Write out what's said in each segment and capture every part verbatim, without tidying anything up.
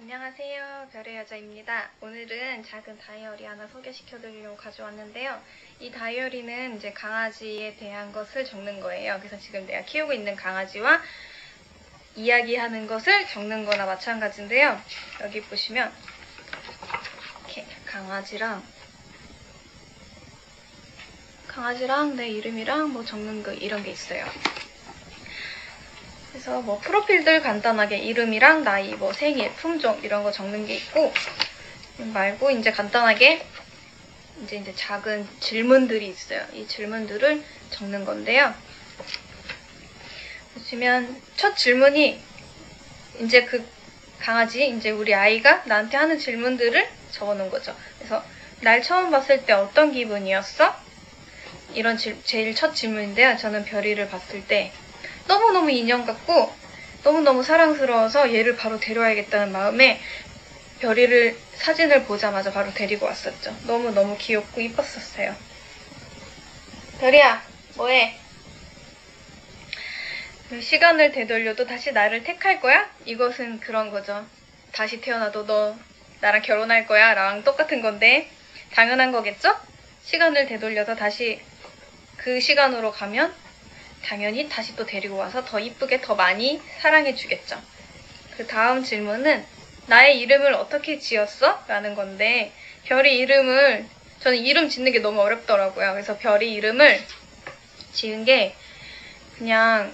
안녕하세요. 별의 여자입니다. 오늘은 작은 다이어리 하나 소개시켜드리려고 가져왔는데요. 이 다이어리는 이제 강아지에 대한 것을 적는 거예요. 그래서 지금 내가 키우고 있는 강아지와 이야기하는 것을 적는 거나 마찬가지인데요. 여기 보시면 이렇게 강아지랑 강아지랑 내 이름이랑 뭐 적는 거 이런 게 있어요. 그래서 뭐 프로필들 간단하게 이름이랑 나이, 뭐 생일, 품종 이런 거 적는 게 있고, 말고 이제 간단하게 이제 이제 작은 질문들이 있어요. 이 질문들을 적는 건데요. 보시면 첫 질문이 이제 그 강아지, 이제 우리 아이가 나한테 하는 질문들을 적어놓은 거죠. 그래서 날 처음 봤을 때 어떤 기분이었어? 이런 질, 제일 첫 질문인데요. 저는 별이를 봤을 때 너무너무 인형 같고 너무너무 사랑스러워서 얘를 바로 데려와야겠다는 마음에 별이를 사진을 보자마자 바로 데리고 왔었죠. 너무너무 귀엽고 이뻤었어요. 별이야, 뭐해? 시간을 되돌려도 다시 나를 택할 거야? 이것은 그런 거죠. 다시 태어나도 너 나랑 결혼할 거야? 랑 똑같은 건데 당연한 거겠죠? 시간을 되돌려서 다시 그 시간으로 가면 당연히 다시 또 데리고 와서 더 이쁘게 더 많이 사랑해 주겠죠. 그 다음 질문은 나의 이름을 어떻게 지었어? 라는 건데 별이 이름을 저는 이름 짓는 게 너무 어렵더라고요. 그래서 별이 이름을 지은 게 그냥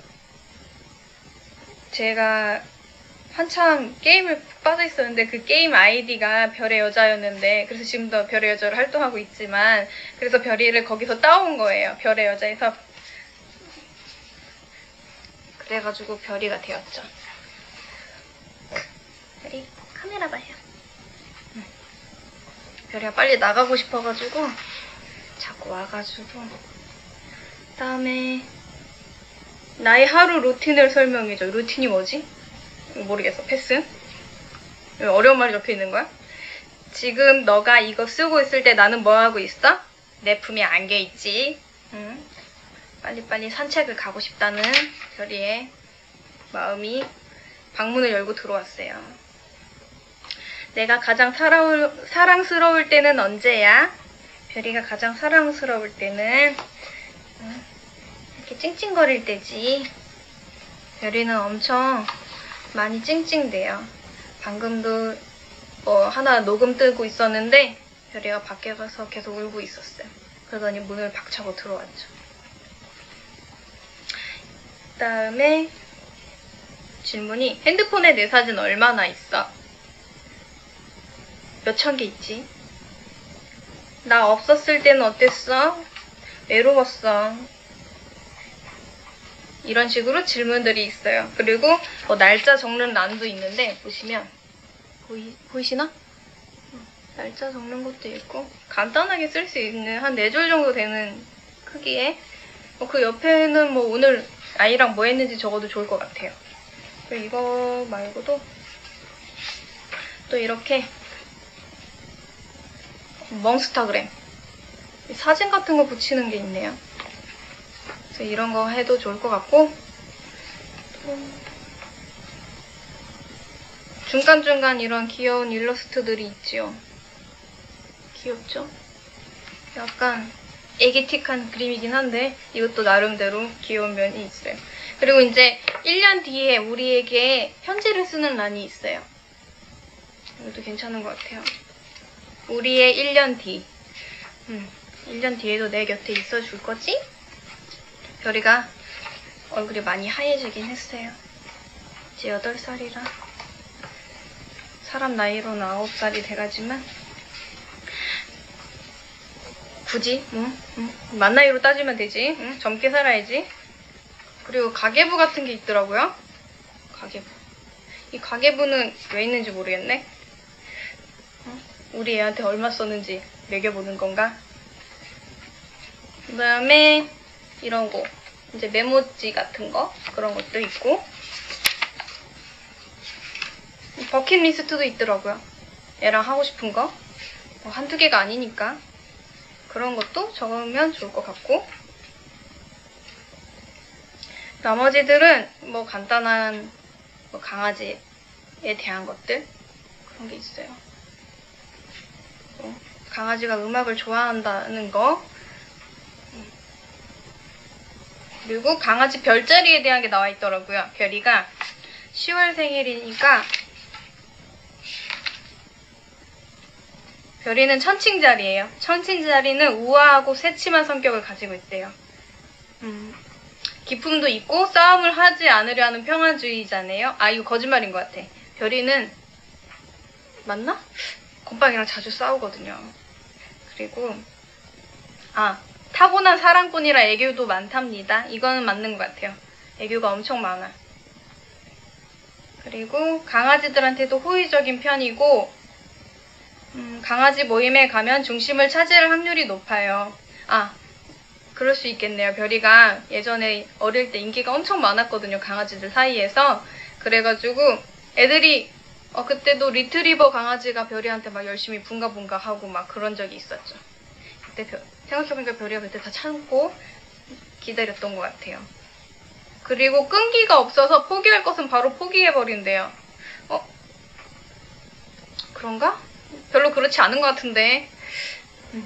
제가 한참 게임을 푹 빠져 있었는데 그 게임 아이디가 별의 여자였는데 그래서 지금도 별의 여자로 활동하고 있지만 그래서 별이를 거기서 따온 거예요. 별의 여자에서 그래가지고 별이가 되었죠. 별이 카메라 봐요. 응. 별이가 빨리 나가고 싶어가지고 자꾸 와가지고 그 다음에 나의 하루 루틴을 설명해줘. 루틴이 뭐지? 모르겠어. 패스? 어려운 말이 적혀있는 거야? 지금 너가 이거 쓰고 있을 때 나는 뭐하고 있어? 내 품에 안겨있지. 응. 빨리빨리 산책을 가고 싶다는 별이의 마음이 방문을 열고 들어왔어요. 내가 가장 사랑을, 사랑스러울 때는 언제야? 별이가 가장 사랑스러울 때는 이렇게 찡찡거릴 때지. 별이는 엄청 많이 찡찡대요. 방금도 뭐 하나 녹음 뜨고 있었는데 별이가 밖에 가서 계속 울고 있었어요. 그러더니 문을 박차고 들어왔죠. 그 다음에 질문이 핸드폰에 내 사진 얼마나 있어? 몇천 개 있지? 나 없었을 때는 어땠어? 외로웠어. 이런 식으로 질문들이 있어요. 그리고 뭐 날짜 적는 란도 있는데 보시면 보이, 보이시나? 날짜 적는 것도 있고 간단하게 쓸 수 있는 한 네 줄 정도 되는 크기에 뭐 그 옆에는 뭐 오늘 아이랑 뭐 했는지 적어도 좋을 것 같아요. 그리고 이거 말고도 또 이렇게 멍스타그램 사진 같은 거 붙이는 게 있네요. 그래서 이런 거 해도 좋을 것 같고 중간중간 이런 귀여운 일러스트들이 있지요. 귀엽죠? 약간 애기틱한 그림이긴 한데 이것도 나름대로 귀여운 면이 있어요. 그리고 이제 일 년 뒤에 우리에게 편지를 쓰는 란이 있어요. 이것도 괜찮은 것 같아요. 우리의 일 년 뒤. 음, 일 년 뒤에도 내 곁에 있어줄 거지? 별이가 얼굴이 많이 하얘지긴 했어요. 이제 여덟 살이라 사람 나이로는 아홉 살이 돼가지만 굳이 응? 응? 만 나이로 따지면 되지. 응? 젊게 살아야지. 그리고 가계부 같은 게 있더라고요. 가계부. 이 가계부는 왜 있는지 모르겠네. 응? 우리 애한테 얼마 썼는지 매겨보는 건가? 그 다음에 이런 거 이제 메모지 같은 거 그런 것도 있고 버킷리스트도 있더라고요. 애랑 하고 싶은 거 뭐 한두 개가 아니니까 그런 것도 적으면 좋을 것 같고 나머지들은 뭐 간단한 뭐 강아지에 대한 것들 그런 게 있어요. 어, 강아지가 음악을 좋아한다는 거. 그리고 강아지 별자리에 대한 게 나와 있더라고요. 별이가 시월 생일이니까 별이는 천칭자리예요. 천칭자리는 우아하고 새침한 성격을 가지고 있대요. 음, 기품도 있고 싸움을 하지 않으려 하는 평화주의자네요. 아, 이거 거짓말인 것 같아. 별이는 맞나? 건빵이랑 자주 싸우거든요. 그리고 아, 타고난 사랑꾼이라 애교도 많답니다. 이거는 맞는 것 같아요. 애교가 엄청 많아. 그리고 강아지들한테도 호의적인 편이고 음, 강아지 모임에 가면 중심을 차지할 확률이 높아요. 아, 그럴 수 있겠네요. 별이가 예전에 어릴 때 인기가 엄청 많았거든요. 강아지들 사이에서. 그래가지고 애들이 어, 그때도 리트리버 강아지가 별이한테 막 열심히 붕가붕가 하고 막 그런 적이 있었죠. 그때 별, 생각해보니까 별이가 그때 다 참고 기다렸던 것 같아요. 그리고 끈기가 없어서 포기할 것은 바로 포기해버린대요. 어? 그런가? 별로 그렇지 않은 것 같은데. 음.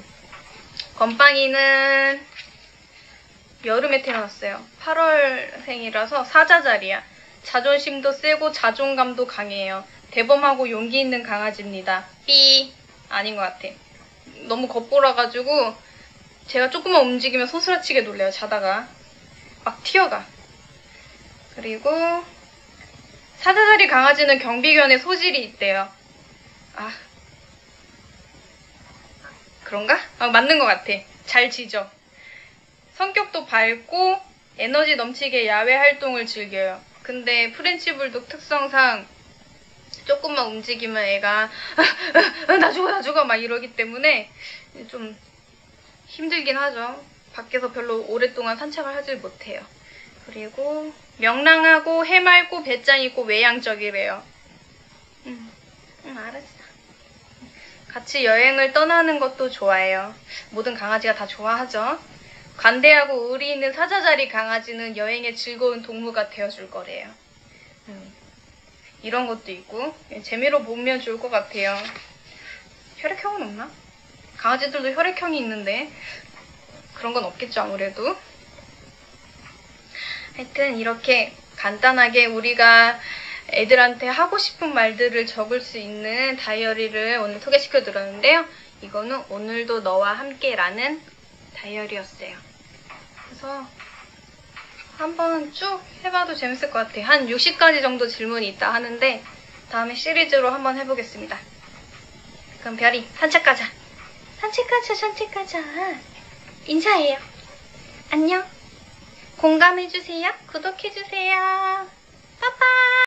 건빵이는 여름에 태어났어요. 팔월생이라서 사자자리야. 자존심도 세고 자존감도 강해요. 대범하고 용기 있는 강아지입니다. 삐. 아닌 것 같아. 너무 겁보라가지고 제가 조금만 움직이면 소스라치게 놀래요. 자다가 막 튀어가. 그리고 사자자리 강아지는 경비견의 소질이 있대요. 아, 그런가? 아, 맞는 것 같아. 잘 지죠. 성격도 밝고 에너지 넘치게 야외 활동을 즐겨요. 근데 프렌치불독 특성상 조금만 움직이면 애가 나 죽어 나 죽어 막 이러기 때문에 좀 힘들긴 하죠. 밖에서 별로 오랫동안 산책을 하질 못해요. 그리고 명랑하고 해맑고 배짱 있고 외향적이래요. 응, 응 알았어. 같이 여행을 떠나는 것도 좋아해요. 모든 강아지가 다 좋아하죠. 관대하고 의리 있는 사자자리 강아지는 여행의 즐거운 동무가 되어줄 거래요. 음, 이런 것도 있고 재미로 보면 좋을 것 같아요. 혈액형은 없나? 강아지들도 혈액형이 있는데 그런 건 없겠죠 아무래도. 하여튼 이렇게 간단하게 우리가 애들한테 하고 싶은 말들을 적을 수 있는 다이어리를 오늘 소개시켜 드렸는데요. 이거는 오늘도 너와 함께라는 다이어리였어요. 그래서 한번 쭉 해봐도 재밌을 것 같아요. 한 육십 가지 정도 질문이 있다 하는데 다음에 시리즈로 한번 해보겠습니다. 그럼 별이 산책 가자. 산책 가자 산책 가자. 인사해요. 안녕. 공감해주세요. 구독해주세요. 빠빠.